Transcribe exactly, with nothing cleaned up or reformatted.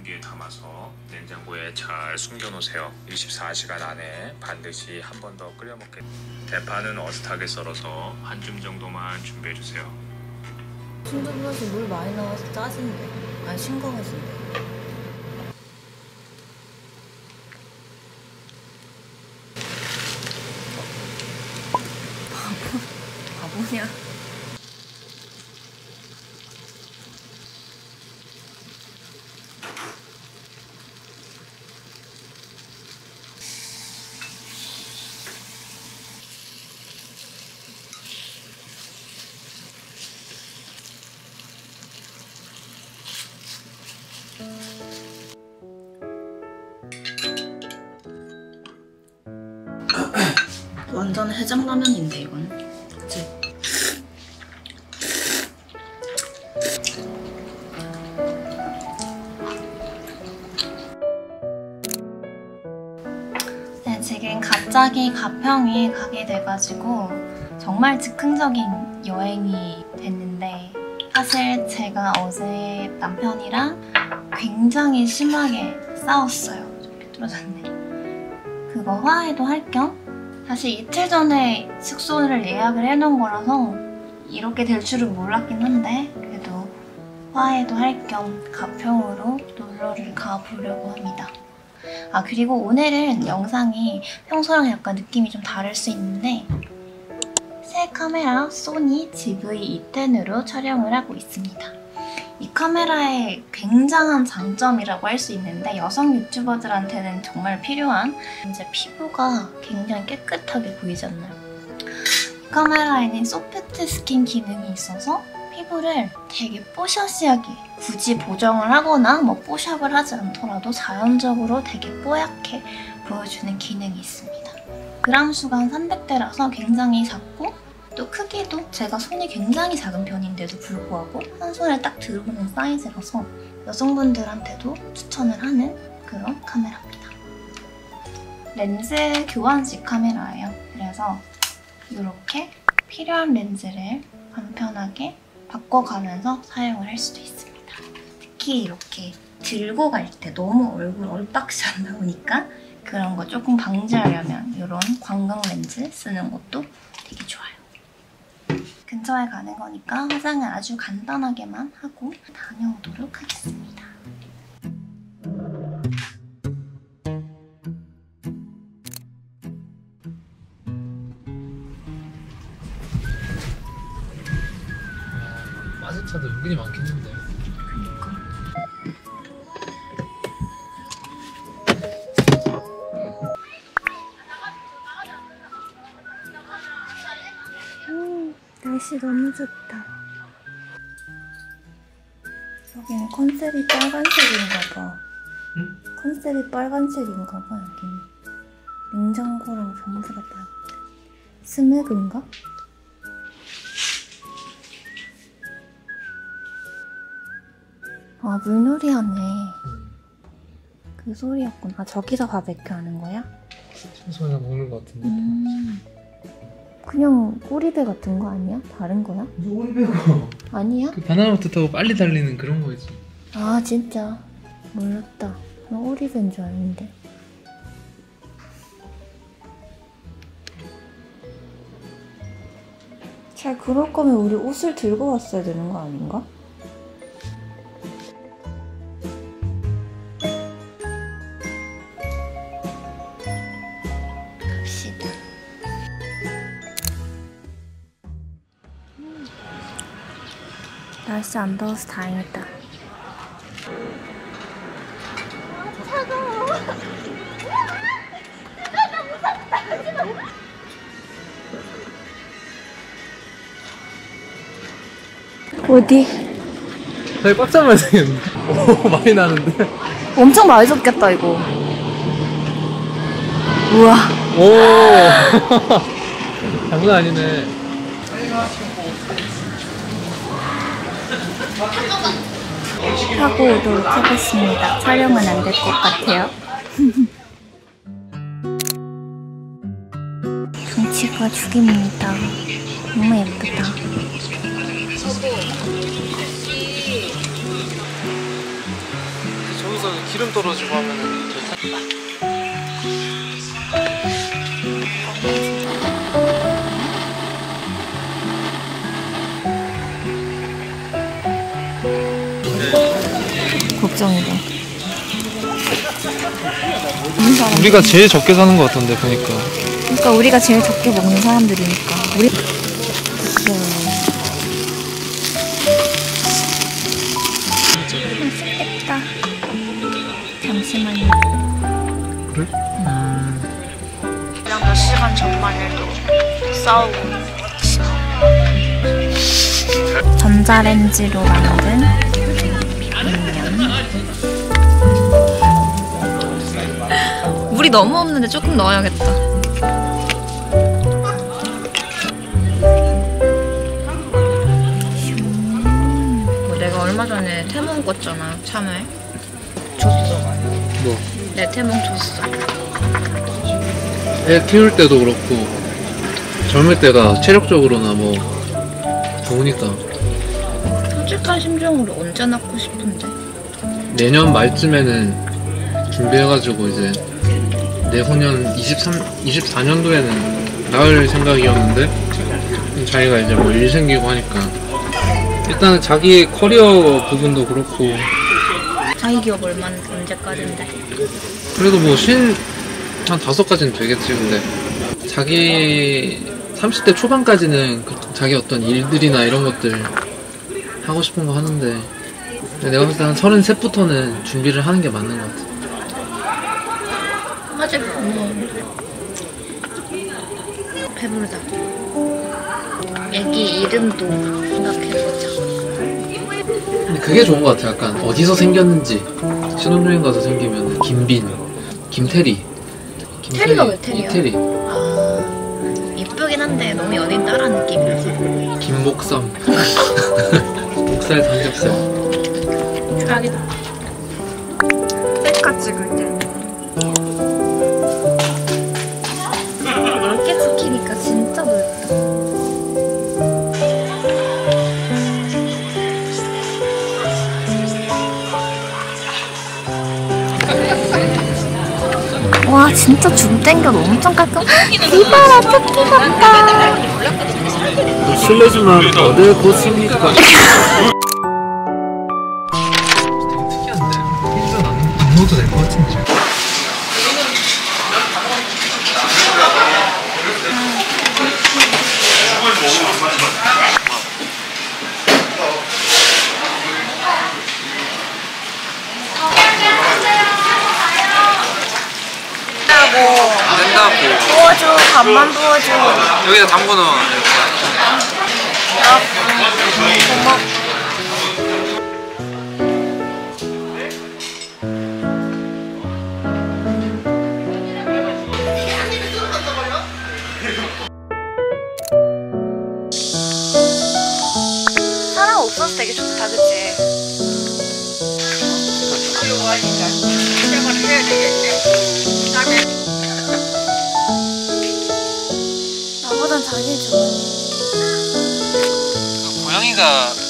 용기에 담아서 냉장고에 잘 숨겨놓으세요. 이십사 시간 안에 반드시 한 번 더 끓여 먹게. 대파는 어슷하게 썰어서 한 줌 정도만 준비해주세요. 순두부에서 물 많이 나와서 짜진데. 아니 싱거워진대. 바보, 바보냐? 완전 해장라면인데 이건. 그치? 네, 지금 갑자기 가평에 가게 돼가지고 정말 즉흥적인 여행이 됐는데, 사실 제가 어제 남편이랑 굉장히 심하게 싸웠어요. 삐뚤어졌네. 그거 화해도 할 겸 사실 이틀 전에 숙소를 예약을 해놓은 거라서 이렇게 될 줄은 몰랐긴 한데, 그래도 화해도 할 겸 가평으로 놀러를 가보려고 합니다. 아, 그리고 오늘은 영상이 평소랑 약간 느낌이 좀 다를 수 있는데, 새 카메라 소니 지브이 이 텐으로 촬영을 하고 있습니다. 이 카메라의 굉장한 장점이라고 할 수 있는데, 여성 유튜버들한테는 정말 필요한, 이제 피부가 굉장히 깨끗하게 보이지 않나요? 이 카메라에는 소프트 스킨 기능이 있어서 피부를 되게 뽀샤시하게, 굳이 보정을 하거나 뭐 뽀샵을 하지 않더라도 자연적으로 되게 뽀얗게 보여주는 기능이 있습니다. 그람 수가 한 삼백 대라서 굉장히 작고, 또 크기도 제가 손이 굉장히 작은 편인데도 불구하고 한 손에 딱 들어오는 사이즈라서 여성분들한테도 추천을 하는 그런 카메라입니다. 렌즈 교환식 카메라예요. 그래서 이렇게 필요한 렌즈를 간편하게 바꿔가면서 사용을 할 수도 있습니다. 특히 이렇게 들고 갈 때 너무 얼굴 얼박시 안 나오니까 그런 거 조금 방지하려면 이런 광각 렌즈 쓰는 것도 되게 좋아요. 근처에 가는 거니까 화장을 아주 간단하게만 하고 다녀오도록 하겠습니다. 빠진 차도 은근히 많겠는데. 그니까. 음, 날씨 너무 좋다. 여기는 컨셉이 빨간색인가 봐. 응? 컨셉이 빨간색인가 봐, 여기는. 냉장고랑 전부 다 빨간색. 스낵인가? 아, 물놀이 하네. 응. 그 소리였구나. 아, 저기서 바베큐 하는 거야? 청소나 먹는 것 같은데. 음. 그냥 꼬리배 같은 거 아니야? 다른 거야? 무슨 오리배고? 아니야? 그 바나나보트 타고 빨리 달리는 그런 거지. 아, 진짜 몰랐다. 나 오리배인 줄 알았는데. 잘 그럴 거면 우리 옷을 들고 왔어야 되는 거 아닌가? 갑시다. 음. 날씨 안 더워서 다행이다. 아, 차가워. 나 무섭다. 하지마. 어디? 되게 꽉 잡아야 되겠는데? 오, 많이 나는데? 엄청 많이 젖겠다 이거. 우와. 오. 장난 아니네. 하고 오도록 하겠습니다. 촬영은 안 될 것 같아요. 경치가 죽입니다. 너무 예쁘다. 저기서 기름 떨어지고 하면은 될 텐데. 걱정이다. 우리가 제일 적게 사는 것 같던데 보니까. 그러니까 우리가 제일 적게 먹는 사람들이니까. 우리 맛있겠다. 잠시만요. 그래? 그냥 몇 시간 전만 해도 싸우고. 전자레인지로 만든 물이 너무 없는데 조금 넣어야겠다. 뭐 내가 얼마 전에 태몽 꿨잖아, 참외. 줬어. 뭐? 내 태몽 줬어. 애 키울 때도 그렇고 젊을 때가 체력적으로나 뭐 좋으니까. 솔직한 심정으로 언제 낳고 싶은데? 내년 말쯤에는 준비해가지고 이제 내후년 이십삼, 이십사 년도에는 낳을 생각이었는데 자기가 이제 뭐 일 생기고 하니까 일단은 자기의 커리어 부분도 그렇고 자기 기업 얼마나 언제까지인데? 그래도 뭐 쉰 한 다섯 가지는 되겠지. 근데 자기 삼십 대 초반까지는 그 자기 어떤 일들이나 이런 것들 하고 싶은 거 하는데 내가 봤을 때 한 서른셋부터는 준비를 하는 게 맞는 것 같아. 아직 뭐 배부르다. 애기 이름도 생각해보자. 근데 그게 좋은 것 같아. 약간 어디서 생겼는지. 신혼여행 가서 생기면 김빈, 김태리. 김태리, 태리가 왜 태리야? 이태리. 아, 이쁘긴 한데 너무 연예인 따라 느낌이라서. 김목섬. 목살 삼겹살. 최악이다. 셀카 찍을 때 넓게 찍히니까 진짜 넓다. 와 진짜 줌 땡겨도 엄청 깔끔. 이봐라 토끼 같다. 실례지만 어딜 고습니까? 되게 특이한데 일전 안, 안 넣어도 될 것 같은데. 안 된다고. 부어줘, 밥만 부어줘. 여기다 담궈 넣어. 이렇게. 고마워. 사람 없어서 되게 좋다, 그치? 생활을 해야 되겠네. 그다음에 나보단 자기 좋아. 고양이가